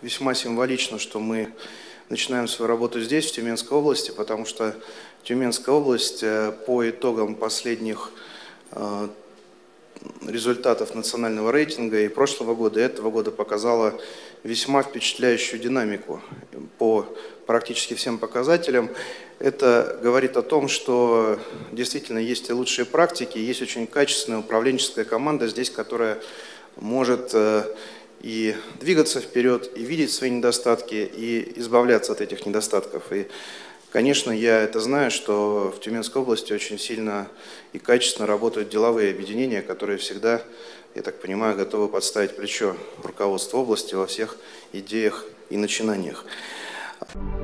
весьма символично, что мы начинаем свою работу здесь, в Тюменской области, потому что Тюменская область по итогам последних результатов национального рейтинга и прошлого года, и этого года показала весьма впечатляющую динамику по практически всем показателям. Это говорит о том, что действительно есть и лучшие практики, есть очень качественная управленческая команда здесь, которая может и двигаться вперед, и видеть свои недостатки, и избавляться от этих недостатков. И, конечно, я это знаю, что в Тюменской области очень сильно и качественно работают деловые объединения, которые всегда, я так понимаю, готовы подставить плечо руководству области во всех идеях и начинаниях.